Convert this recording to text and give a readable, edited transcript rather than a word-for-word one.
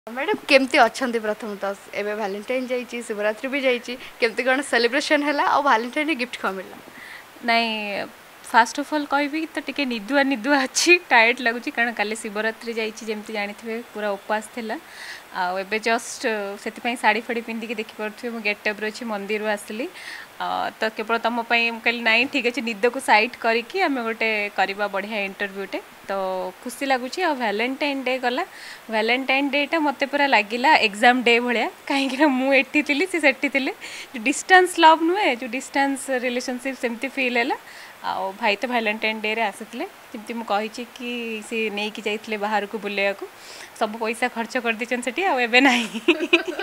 Madam केमती अच्छा प्रथम तो एवं भैलेटाइन जाइए शिवरात्रि भी जाइए केमती कौन सेलिब्रेशन है आ भैलेटाइन गिफ्ट कौन मिलला नाई फास्ट अफ अल कहि तो टिके निदुआ निदुआ अच्छी टायर्ड लगुच कारण काली शिवरात्रि जमी जानी पूरा उपास थिला आबे जस्ट से शाढ़ी फाड़ी पिंधिकी देखिपे मु गेटअप्रे अच्छी मंदिर आसली तो केवल तुम कहली नाई ठीक अच्छे निद को सैड करके आम गोटे करवा बढ़िया इंटरव्यूटे तो खुशी लगुच आ भैलेटाइन डे गला भैलेटाइन डेटा मत पूरा लगिला एग्जाम डे भाया कहीं मुझे सी सेठी जो डिस्टेंस लव नुहे जो डिस्टेंस रिलेशनशिप सेमती फील है आ भाई तो भैलेटाइन डे रे आसी जमी मुझे कि सी नहीं जाइए बाहर को बुले सब पैसा खर्च कर दी से ना।